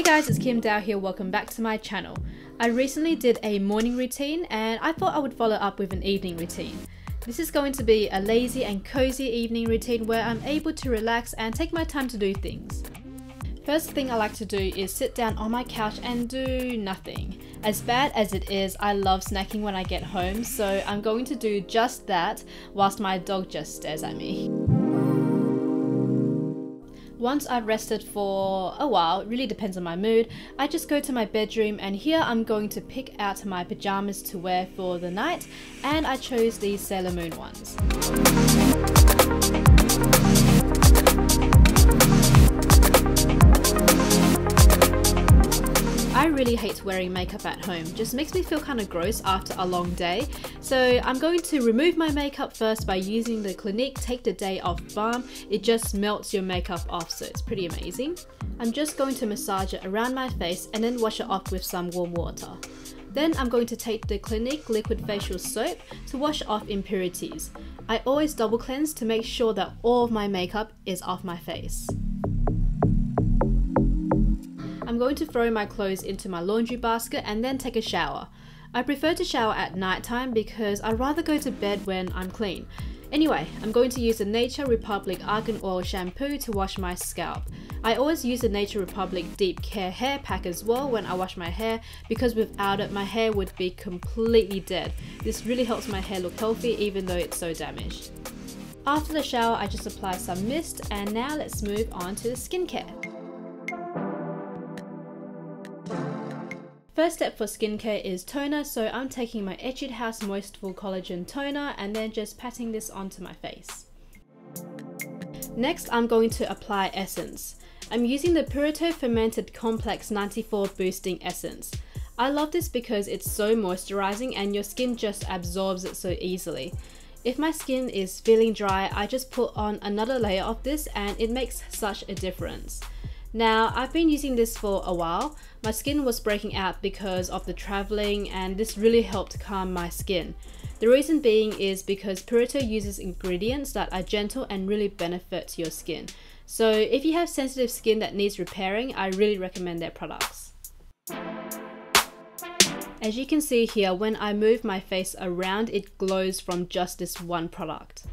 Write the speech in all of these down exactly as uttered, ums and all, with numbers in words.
Hey guys, it's Kim Dow here, welcome back to my channel. I recently did a morning routine and I thought I would follow up with an evening routine. This is going to be a lazy and cozy evening routine where I'm able to relax and take my time to do things. First thing I like to do is sit down on my couch and do nothing. As bad as it is, I love snacking when I get home, so I'm going to do just that whilst my dog just stares at me. Once I've rested for a while, it really depends on my mood, I just go to my bedroom and here I'm going to pick out my pajamas to wear for the night, and I chose these Sailor Moon ones. I really hate wearing makeup at home, just makes me feel kind of gross after a long day. So I'm going to remove my makeup first by using the Clinique Take the Day Off Balm. It just melts your makeup off, so it's pretty amazing. I'm just going to massage it around my face and then wash it off with some warm water. Then I'm going to take the Clinique Liquid Facial Soap to wash off impurities. I always double cleanse to make sure that all of my makeup is off my face. I'm going to throw my clothes into my laundry basket and then take a shower. I prefer to shower at night time because I'd rather go to bed when I'm clean. Anyway, I'm going to use the Nature Republic Argan Oil Shampoo to wash my scalp. I always use the Nature Republic Deep Care Hair Pack as well when I wash my hair, because without it my hair would be completely dead. This really helps my hair look healthy even though it's so damaged. After the shower I just apply some mist, and now let's move on to the skincare. First step for skincare is toner, so I'm taking my Etude House Moistiful Collagen Toner and then just patting this onto my face. Next I'm going to apply essence. I'm using the Purito Fermented Complex ninety-four Boosting Essence. I love this because it's so moisturizing and your skin just absorbs it so easily. If my skin is feeling dry, I just put on another layer of this and it makes such a difference. Now, I've been using this for a while. My skin was breaking out because of the traveling, and this really helped calm my skin. The reason being is because Purito uses ingredients that are gentle and really benefit your skin. So if you have sensitive skin that needs repairing, I really recommend their products. As you can see here, when I move my face around, it glows from just this one product.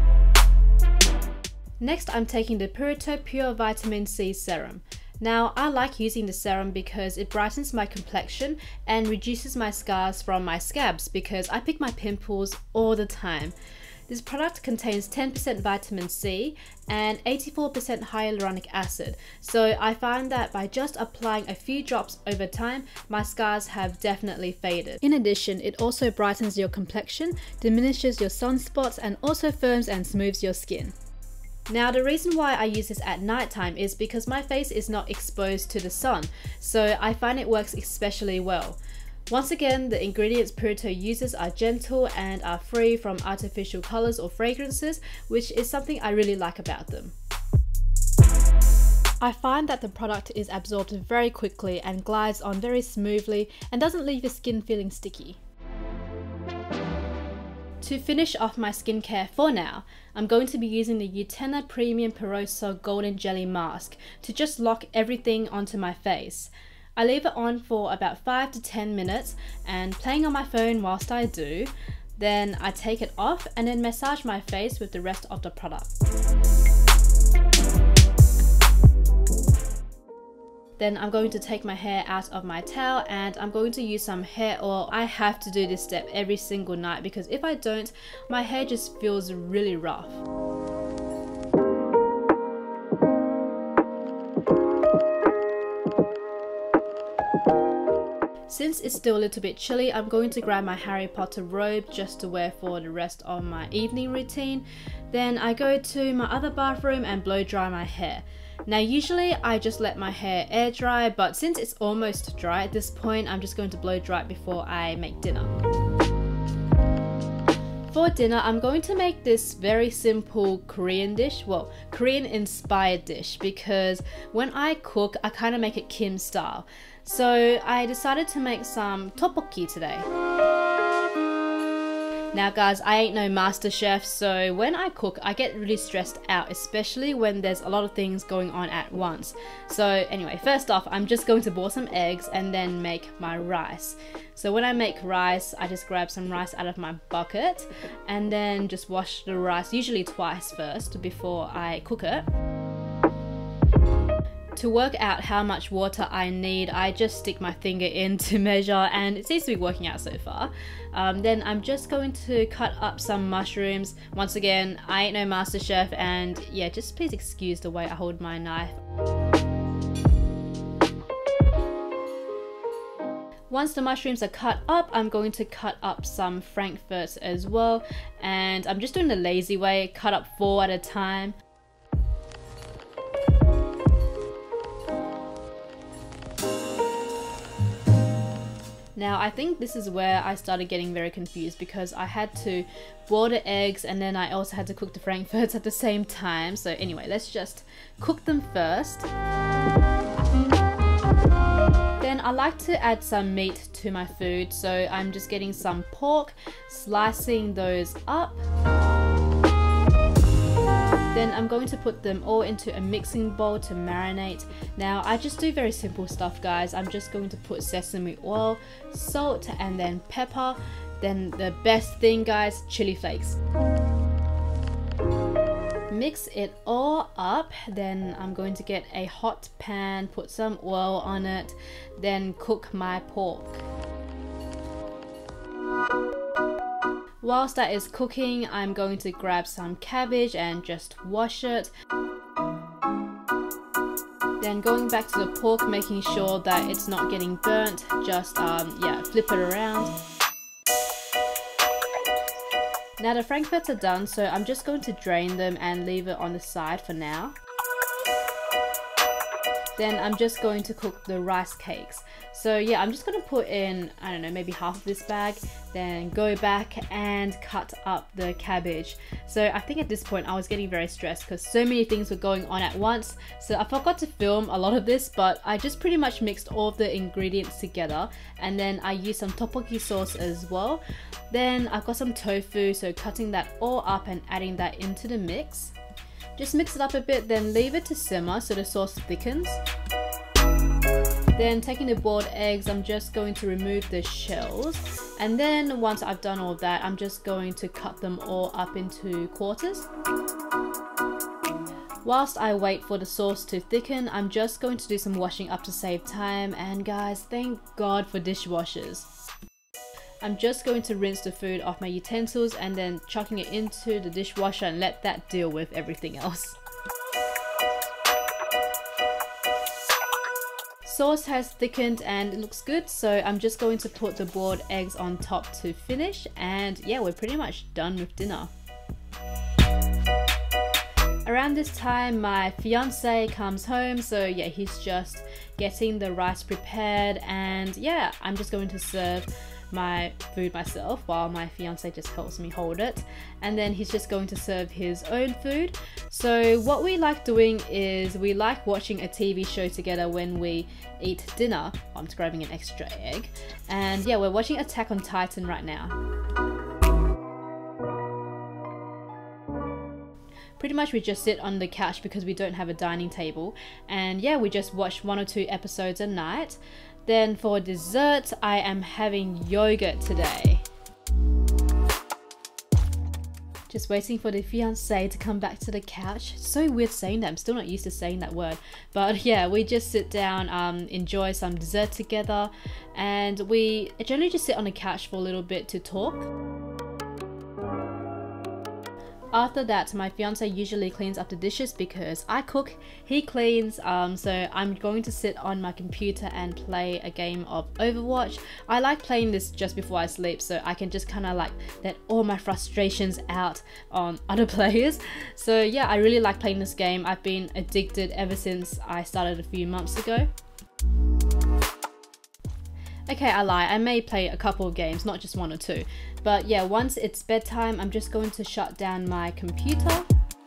Next, I'm taking the Purito Pure Vitamin C Serum. Now, I like using the serum because it brightens my complexion and reduces my scars from my scabs because I pick my pimples all the time. This product contains ten percent vitamin C and eighty-four percent hyaluronic acid, so I find that by just applying a few drops over time, my scars have definitely faded. In addition, it also brightens your complexion, diminishes your sunspots, and also firms and smooths your skin. Now, the reason why I use this at night time is because my face is not exposed to the sun, so I find it works especially well. Once again, the ingredients Purito uses are gentle and are free from artificial colors or fragrances, which is something I really like about them. I find that the product is absorbed very quickly and glides on very smoothly and doesn't leave your skin feeling sticky. To finish off my skincare for now, I'm going to be using the Utena Premium Peroso Golden Jelly Mask to just lock everything onto my face. I leave it on for about five to ten minutes and playing on my phone whilst I do. Then I take it off and then massage my face with the rest of the product. Then I'm going to take my hair out of my towel and I'm going to use some hair oil. I have to do this step every single night because if I don't, my hair just feels really rough. Since it's still a little bit chilly, I'm going to grab my Harry Potter robe just to wear for the rest of my evening routine. Then I go to my other bathroom and blow dry my hair. Now usually I just let my hair air dry, but since it's almost dry at this point, I'm just going to blow dry it before I make dinner. For dinner, I'm going to make this very simple Korean dish, well, Korean inspired dish, because when I cook, I kind of make it Kim style. So I decided to make some tteokbokki today. Now guys, I ain't no master chef, so when I cook I get really stressed out, especially when there's a lot of things going on at once. So anyway, first off, I'm just going to boil some eggs and then make my rice. So when I make rice, I just grab some rice out of my bucket and then just wash the rice, usually twice first before I cook it. To work out how much water I need, I just stick my finger in to measure, and it seems to be working out so far. Um, then I'm just going to cut up some mushrooms. Once again, I ain't no master chef, and yeah, just please excuse the way I hold my knife. Once the mushrooms are cut up, I'm going to cut up some frankfurts as well, and I'm just doing the lazy way, cut up four at a time. Now I think this is where I started getting very confused, because I had to boil the eggs and then I also had to cook the frankfurts at the same time. So anyway, let's just cook them first. Then I like to add some meat to my food, so I'm just getting some pork, slicing those up. Then I'm going to put them all into a mixing bowl to marinate. Now I just do very simple stuff, guys. I'm just going to put sesame oil, salt, and then pepper. Then the best thing, guys, chili flakes. Mix it all up. Then I'm going to get a hot pan, put some oil on it, then cook my pork. Whilst that is cooking, I'm going to grab some cabbage and just wash it. Then going back to the pork, making sure that it's not getting burnt, just um, yeah, flip it around. Now the frankfurts are done, so I'm just going to drain them and leave it on the side for now. Then I'm just going to cook the rice cakes. So yeah, I'm just going to put in, I don't know, maybe half of this bag, then go back and cut up the cabbage. So I think at this point I was getting very stressed because so many things were going on at once. So I forgot to film a lot of this, but I just pretty much mixed all of the ingredients together, and then I used some tteokbokki sauce as well. Then I've got some tofu, so cutting that all up and adding that into the mix. Just mix it up a bit, then leave it to simmer so the sauce thickens. Then taking the boiled eggs, I'm just going to remove the shells, and then once I've done all that, I'm just going to cut them all up into quarters. Whilst I wait for the sauce to thicken, I'm just going to do some washing up to save time, and guys, thank God for dishwashers. I'm just going to rinse the food off my utensils and then chucking it into the dishwasher and let that deal with everything else. Sauce has thickened and it looks good, so I'm just going to put the boiled eggs on top to finish, and yeah, we're pretty much done with dinner. Around this time my fiance comes home, so yeah, he's just getting the rice prepared, and yeah, I'm just going to serve my food myself while my fiance just helps me hold it, and then he's just going to serve his own food. So what we like doing is we like watching a T V show together when we eat dinner. I'm just grabbing an extra egg, and yeah, we're watching Attack on Titan right now. Pretty much we just sit on the couch because we don't have a dining table, and yeah, we just watch one or two episodes a night. Then for dessert, I am having yogurt today. Just waiting for the fiance to come back to the couch. It's so weird saying that, I'm still not used to saying that word. But yeah, we just sit down, um, enjoy some dessert together, and we generally just sit on the couch for a little bit to talk. After that, my fiance usually cleans up the dishes because I cook, he cleans, um, so I'm going to sit on my computer and play a game of Overwatch. I like playing this just before I sleep, so I can just kind of like let all my frustrations out on other players. So yeah, I really like playing this game. I've been addicted ever since I started a few months ago. Okay, I lie, I may play a couple of games, not just one or two. But yeah, once it's bedtime, I'm just going to shut down my computer.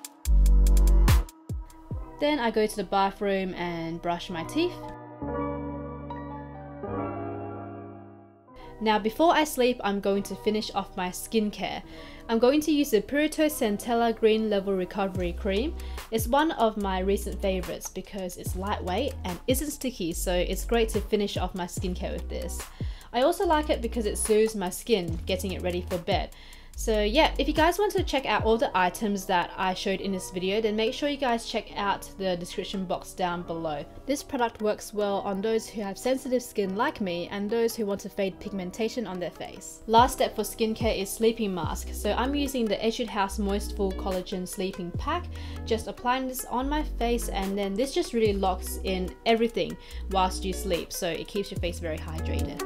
Then I go to the bathroom and brush my teeth. Now before I sleep, I'm going to finish off my skincare. I'm going to use the Purito Centella Green Level Recovery Cream. It's one of my recent favorites because it's lightweight and isn't sticky, so it's great to finish off my skincare with this. I also like it because it soothes my skin, getting it ready for bed. So yeah, if you guys want to check out all the items that I showed in this video, then make sure you guys check out the description box down below. This product works well on those who have sensitive skin like me and those who want to fade pigmentation on their face. Last step for skincare is sleeping mask. So I'm using the Etude House Moistful Collagen Sleeping Pack. Just applying this on my face, and then this just really locks in everything whilst you sleep, so it keeps your face very hydrated.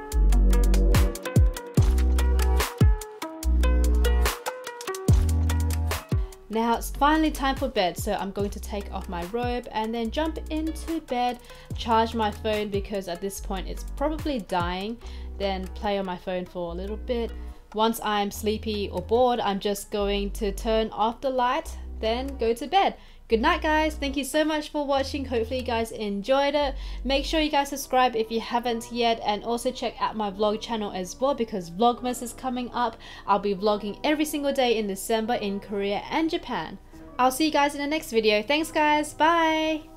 Now it's finally time for bed, so I'm going to take off my robe and then jump into bed, charge my phone because at this point it's probably dying, then play on my phone for a little bit. Once I'm sleepy or bored, I'm just going to turn off the light, then go to bed. Good night guys, thank you so much for watching. Hopefully you guys enjoyed it. Make sure you guys subscribe if you haven't yet, and also check out my vlog channel as well because Vlogmas is coming up. I'll be vlogging every single day in December in Korea and Japan. I'll see you guys in the next video. Thanks guys, bye!